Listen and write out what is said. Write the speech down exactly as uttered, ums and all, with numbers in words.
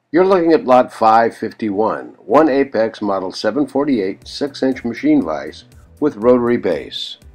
You're looking at lot five fifty-one, one Apex model seven forty-eight six inch machine vise with rotary base.